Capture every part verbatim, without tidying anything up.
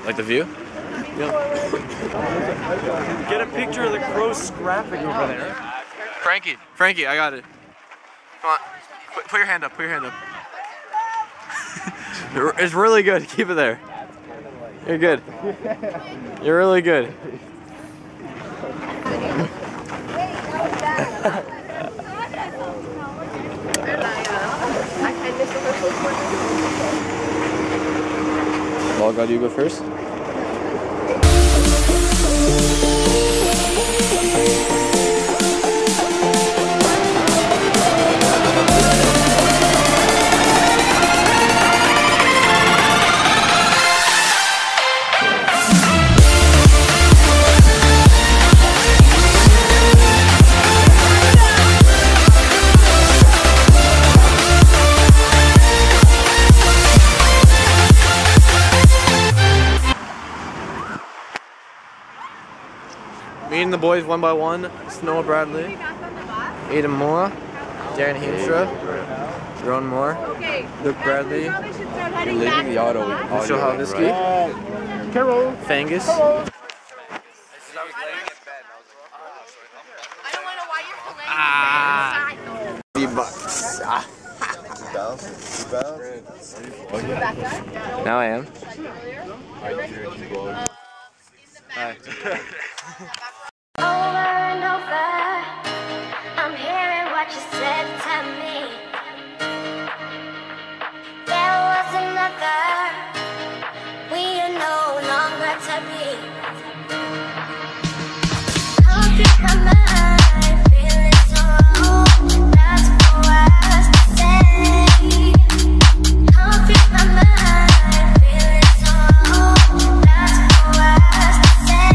Like the view? Yep. Get a picture of the crow scrapping over there. Frankie, Frankie, I got it. Come on, put, put your hand up, put your hand up. It's really good, keep it there. You're good. You're really good. Ball God, you go first. Meeting the boys one by one. Snow Bradley, Aiden Moore, Darren Heemstra, Jerome Moore, Luke Bradley, You're leaving the auto. Mitchell Halvisky, Carol. Fangus. I don't want to why you're filleting. Ah. bucks. Ah. Now I am. Hi. Over and over, I'm hearing what you said to me. There was another, we are no longer to be. Can't keep my mind feeling so wrong, that's for words to say. Can't keep my mind feeling so wrong, that's for words to say.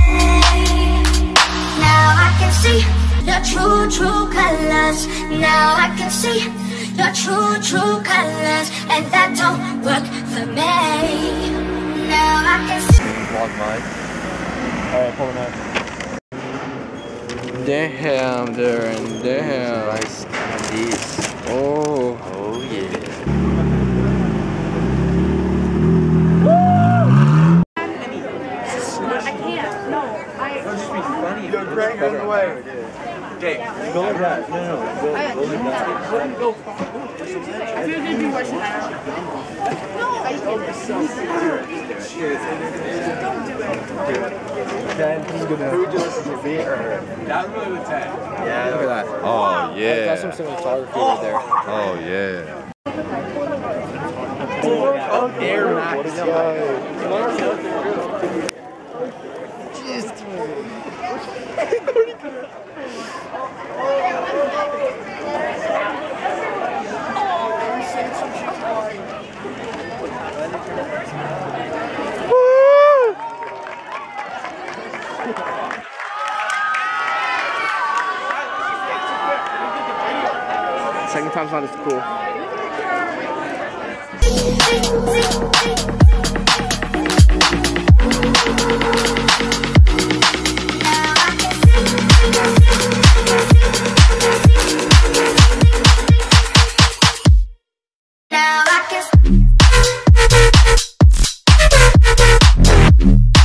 Now I can see your true, true colors. Now I can see your true, true colors, and that don't work for me. Now I can see. Vlog mine. Alright, pull them out. Damn, Darren, damn. Nice candies. Oh. Oh yeah. You're Greg on the way. Dave, go like that. No, no, go, go like that. Go. I feel good to be watching that. No, I can't. Don't do it. ten, who's gonna who would you listen to, me or her? That was really the ten. Yeah, Look at that. Oh yeah. That's some cinematography right there. Oh yeah. Oh, Air Max. Second time's not as cool.